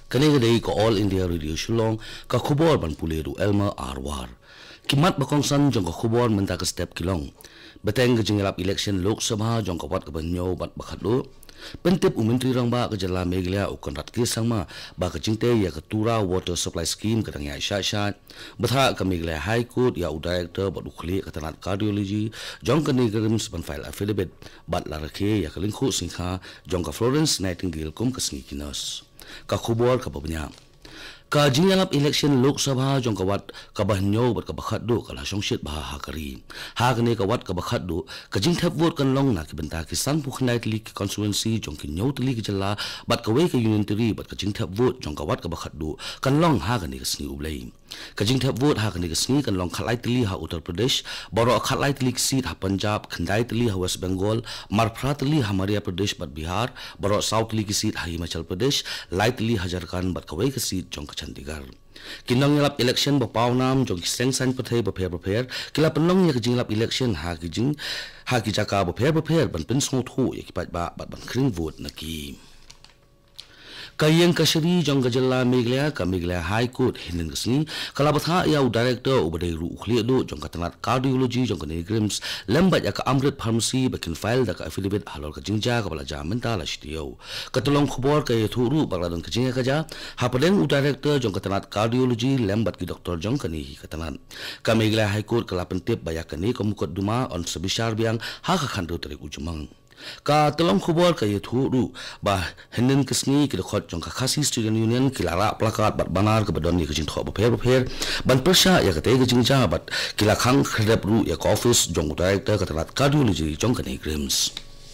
Kanegade ko All India Radio Shillong ka khubor ban puleru Elmer Arwar. Kimat bakongsan jong ka khubor menta ka step kilong. Beteng ka jinglap election Lok Sabha jong ka wat ka banyo bat bakhatlo. Pentip umintri rang ba ka jala meglia ukon rat kisang ma ba ka jingte ya ka tura water supply scheme ka tangya shat. Betha ka meglia High Court ya u director bat ukhli ka tanat cardiology jong ka negrims ban file affidavit bat la rakhe ya ka lingkhu singha jong ka Florence Nightingale kum ka singi kinos. Ka khubor ka babnya ka jingalap election Lok Sabha jong ka wat ka bahnyo bat ka bakhatdo ka la shongshit ba hakari ha kane ka wat ka bakhatdo ka jingthap vote kan long na ki banta ki sanpu khnai tli ki constituency jong ki nyau tli ki jalla bat ka we ka unitary bat ka jingthap vote jong ka wat ka bakhatdo kan long ha kane ka sni ublei ka jingthap vote ha kane ka sni kan long khalai tli ha Uttar Pradesh baro khalai tli ki seat ha Punjab khandai tli ha West Bengal marphra tli ha Madhya Pradesh bat Bihar baro south tli ki seat ha Himachal Pradesh lai tli ha Jharkhand bat ka we ka seat jong Chandigarh. Kinong yalap election ba pawnam jong kiseng san pathe ba pher kila penong ya jinglap election ha ki jaka ba pher ban pin song thu ya ki pat ba ban kring vote na ki kayeng kasri jong gajalla meglia ka meglia High Court hinin kasni kala batha ya director ubadai ru ukhli do jong katanat cardiology jong negrims lembat ya ka Amrit Pharmacy bakin file da ka affidavit halor ka jingja ka bala jamenta la shtiyo katulong khubor ka ythuru bagladon ka jinga ka ja hapadeng u director jong katanat cardiology lembat ki doctor jong kani katanat ka meglia High Court kala pentip bayakani ko mukadduma on sabishar biang ha ka khandu tarik ujumang ka telong khubor ka ythuru ba henen kisni ki khot jong ka khasi student union kilara plakat bat banar ka badon ni ka jing tho ba pher ban persha ya ka te ka jing ja bat kila khang khrep ru ya ka office jong director ka talat cardiology jong ka ni grims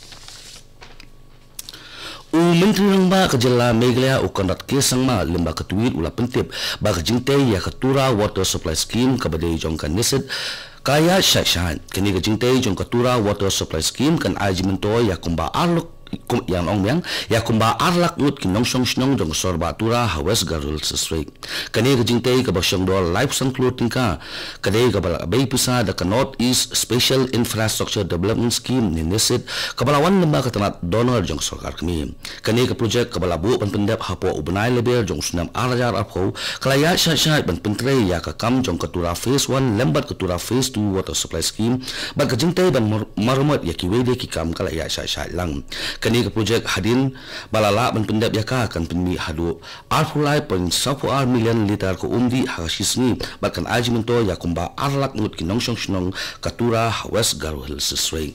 Menteri Rangba ka jala meglia ukon rat kesang ma limba ka tuwid ula pentip ba ka jingte ya ka tura water supply scheme ka badai jong ka nisit kaya shashan kini ka jingte jong ka tura water supply scheme kan ajimento ya kumba arlok yang ong ya kumba arlak ut kinong song snong jong sorba tura West Garul Sesrek kani ka jingte ka basyong do life clothing ka kade ka bala bay pisa da ka North East Special Infrastructure Development Scheme ni nisit ka balawan limba ka tanat donor jong sarkar kami kani ka project ka bala bu pan pendap hapo ubnai leber jong sunam arajar apho kalaya sha ban pentre ya ka kam jong ka tura phase 1 lembat ka tura phase 2 water supply scheme ba ka jingte ban marmat ya ki wede ki kam kalaya sha lang kani ka project hadin balala ban pendap ya ka kan penmi hadu arfulai pen 10 million liter ko umdi hakasisni bakan ajimento ya kumba arlak ngut kinong song katura West Garul Sesrek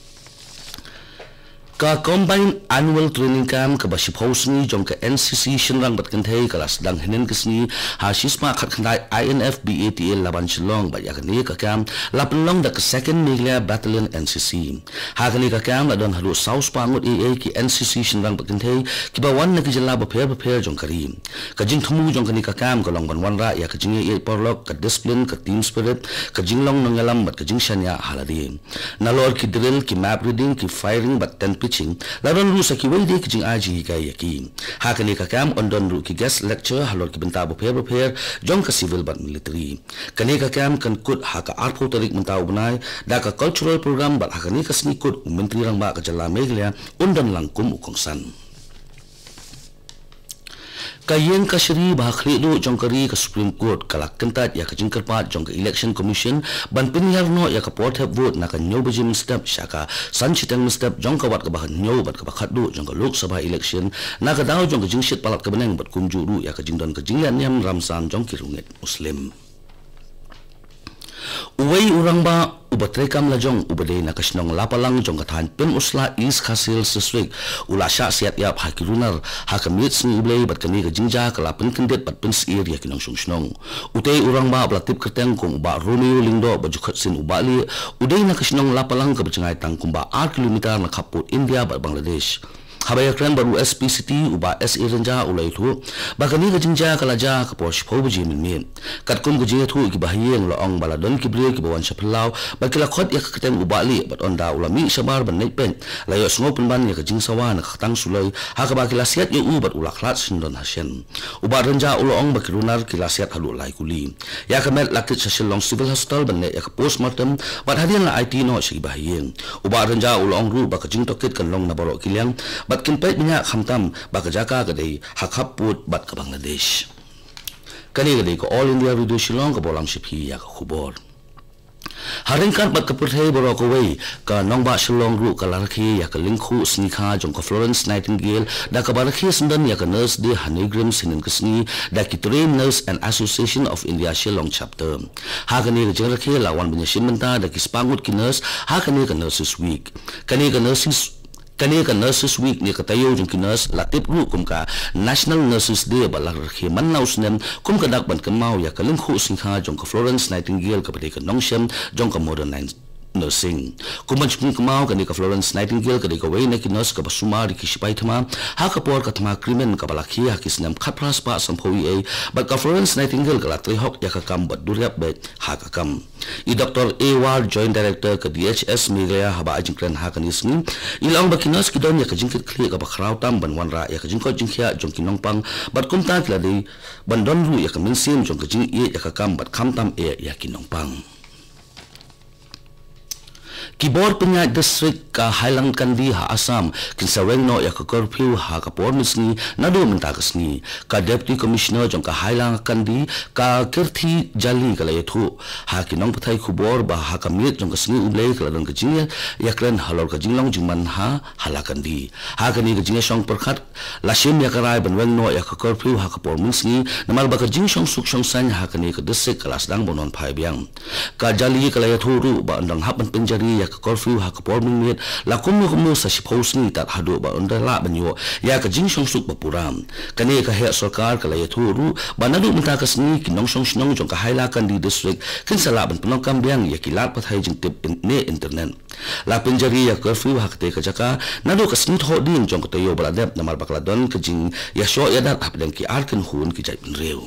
ka combined annual training camp ka basip hosni jong ka NCC shinrang bat kanthei kalas dang hinen kisni ha shisma khat khandai INF BATL laban shillong ba yakni ka camp lapnlong da ka second meglia battalion NCC ha kani ka camp la don halu south pangut AA ki NCC shinrang bat kanthei ki ba wan na ki jalla ba pher jong kari ka jing thumu jong kani ka camp ka long ban wan ra ya ka jing e porlok ka discipline ka team spirit ka jing long nangalam bat ka jing shanya haladi nalor ki drill ki map reading ki firing bat 10 laron ru saki wede ki jing aji ka yaki ha kani ka kam ondon ru ki guest lecture halor ki benta bo pher jong ka civil bat military kani ka kam kan kut ha ka arpo tarik menta ubnai da ka cultural program bat ha kani ka sni kut menteri rang ba ka jala meglia undon langkum ukongsan kayeng kasri bakhri do jongkari ka Supreme Court kalak kentat ya ka jingkerpat jong ka election commission ban pinyarno ya ka port have vote na ka nyob jim step shaka sanchitang step jong ka wat ka bahan nyob bat ka bakhat do jong ka Lok Sabha election na ka daw jong ka jingshit palat ka beneng bat kumjuru ya ka jingdon ka jinglan yam ramsan jong ki runget muslim uway urang ba ubatrekam la jong ubade na kasnong lapalang jong kathan pin usla is khasil seswek ula sha siat yap hakirunar hakamit sni ublei bat kani ka jingja kala pin kindet pat pin sir ya kinong sungsnong utei urang ba blatip kerteng kong ba Romeo Lindo bajukhat sin ubali udei na kasnong lapalang ka bachangai tang kumba 8 kilometer na khaput India bat Bangladesh habaya kran baru SPCT uba SA renja ulai thu bakani ka jingja kalaja ka posh pho buji min katkum ku je thu ki bahiyeng lo ong baladon ki bre ki bawan shaplau bakila khot ya ka tem ubali bat onda ulami sabar ban nei pen layo sngopen ban ya ka jing sawa na khatang sulai ha ka bakila siat ye u bat ulak lat sindon hasen uba renja ulo ong bakirunar kila siat halu lai kuli ya ka met lakit sa Shillong Civil Hospital ban ya ka postmortem bat hadian la IT no si bahiyeng uba renja ulo ong ru ba ka jing tokit kan long na baro kilyang bat kinpait minyak khamtam bakajaka kadai hakhap put bat ka Bangladesh kani kadai ko All India Radio Shillong ka bolam shiphi ya ka khubor haringkan bat kapurthei borokowei ka nongba Shillong ru ka larkhi ya ka lingkhu snikha jong ka Florence Nightingale da ka barakhi sundan ya ka nurse de Hanigrim sinin kasni da ki train nurse and association of India Shillong chapter ha kani ka jengrakhi lawan banya shimanta da ki spangut ki nurse ha kani ka nurses week kani ka nurses week ni ka tayo jong ki nurse latip ru kum ka National Nurses Day balarkhi mannaus nem kum ka dak ban ka mau ya ka lingkhu snikha jong ka Florence Nightingale ka bade ka nongshem jong ka modern nursing kuman chpung kamau kani ka Florence Nightingale kani ka wei na ki nurse ka basuma ri ki sipai thama ha ka por ka thama krimen ka balakhi ha ki snam khatpras pa sampoi ai but ka Florence Nightingale ka latri hok ya ka kam bad duryap be ha ka kam I Dr. A.War Joint Director ka DHS Meghalaya haba ajingkran ha kani sni ilang ba ki nurse ki don ya ka jingkit khli ka bakhraw tam ban wanra ya ka jingko jingkhia jong ki nongpang but kumta kla dei bandon ru ya ka minsim jong ka jing e ya ka kam bat kham tam e ya ki nongpang Kibor Penyat District ka Highland Kandi ha Assam kinsaweng no ya ka curfew ha ka pormisni nado mentakasni ka Deputy Commissioner jong ka Highland Kandi ka Kirthi Jali ka layathu ha kinong pathai khubor ba ha ka miet jong ka sni ulei ka lang ka jing ya kren halor ka jinglong jingman ha halakandi ha ka ni ka jing song perkhat lasim ya ka rai banweng no ya ka curfew ha ka pormisni namal ba ka jing song suk song san ha ka ni ka district kalas dang bonon phai biang ka Jali ka layathu ru ba andang hapan penjari ya ka curfew ha ka porming miet la kumno sa sipos ni tat hadu ba unda la banyo ya ka jing song suk bapuram kani ka he sarkar ka la yaturu banadu menta ka sni kinong song snong jong ka haila kan di district kin sala ban punong kambiang ya kilat pathai jing tip ne internet la penjari ya curfew ha ka te ka jaka nadu ka sni tho din jong ka tayo baladep namal bakla don ka jing ya sho ya dat apdang ki arkin hun ki jai bin reu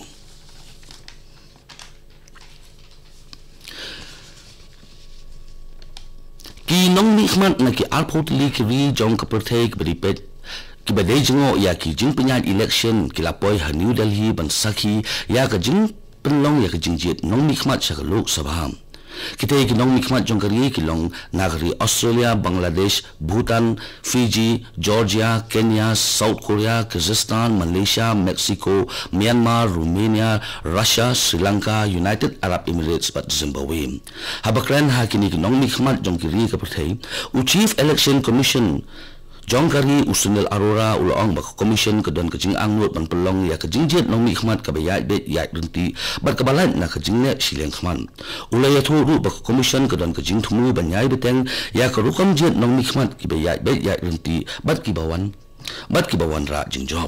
ki nong ni khmat na ki alpotli ki ri jong ka perthei ki beripet ki badai jingo ya ki jing penyat election ki lapoi ha New Delhi ban sakhi ya ka jing penlong ya ka jing jet nong ni khmat sa ka Lok Sabha kita ki nong ni khmat jong kari ki long nagari Australia Bangladesh Bhutan Fiji Georgia Kenya South Korea Kazakhstan Malaysia Mexico Myanmar Romania Russia Sri Lanka United Arab Emirates bat Zimbabwe habakran ha kini ki nong ni khmat jong kiri ka perthei Chief Election Commission jong kari Usunil Arora ulong ba commission ka don ka jing angut ban pelong ya ka jingjet nong ni khmat ka bayat bet ya runti bat ka balan na ka jingne sileng khman ulaya thu ru ba commission ka don ka jing thumu ban yai beteng ya ka rukam jet nong ni khmat ki bayat bet ya runti bat ki bawan ra jing job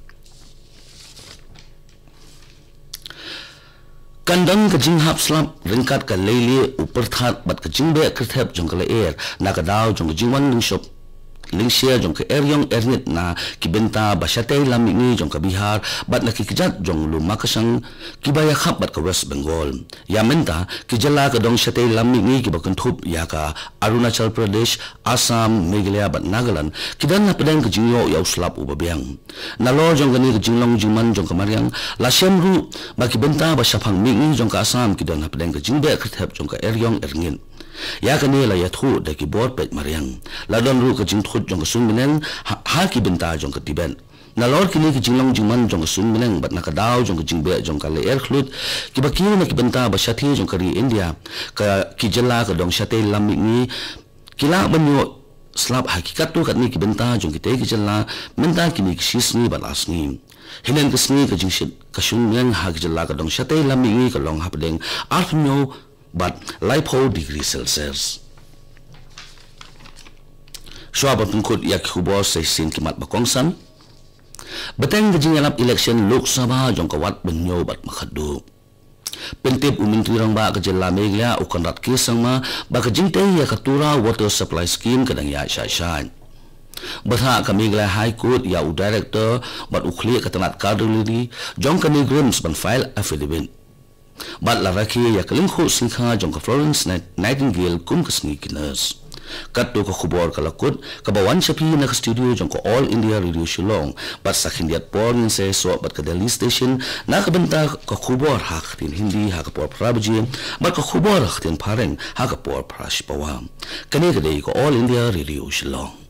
kandang ka jing hap slap ringkat ka leile uperthat bat ka jing be kerthep jong ka le air na ka daw jong ka jingwan ning shop Lingsia jong ke eryong ernit na kibenta basyatay lami ni jong ka Bihar bat na kikijat jong lumakasang kibaya khap bat ka West Bengal ya menta kijala ka dong syatay lami ni kibakentup ya ka Arunachal Pradesh Assam Meghalaya bat Nagaland kidan na pedang ka jingyo ya uslap ubabiang nalo jong gani ka jinglong jingman jong ka Mariang la syamru ba kibenta basyapang mi ni jong ka Assam kidan na pedang ka jingbe kerthep jong ka eryong ernit ya kani la yathu da ki bor pet Mariang la don ru ka jing thut jong ka sun minen ha ki benta jong ka Tibet na lor kini ki jinglong jingman jong ka sun minen bat na ka daw jong ka jingbe jong ka le air khlut ki bakiu na ki benta ba shathi jong ka ri India ka ki jala ka dong shatay lamik ni kila banyo slap hakikat tu kat ni ki benta jong ki te ki jala menta kini ki shisni balasni hinan kasni ka jing shit ka sun minen ha ki jala ka dong shatay lamik ni ka long hapdeng arthnyo but lipo degree Celsius. Shwaba pengkut yak khubor se sin kimat bakongsan. Beteng gajing alap election Lok Sabha jong kawat benyo bat makhadu. Pentip umintri rang ba kajela Meghalaya ukan rat kisang ma ba kajing te ya katura water supply scheme kadang ya syai. Batha ka Meghalaya High Court ya u director bat ukhli katanat kaduliri jong kani grims ban file affidavit. Bat la rakhi ya kalingkhu singkha jong ka Florence Nightingale kum kasni kinas kat to ka khubor kalakut ka bawan chapi na ka studio jong ka All India Radio Shillong bat sakhindiat porn se so bat ka Delhi station na ka benta ka khubor hak tin Hindi ha ka por prabji bat ka khubor hak tin phareng ha ka por prash pawam kani ka dei ka All India Radio Shillong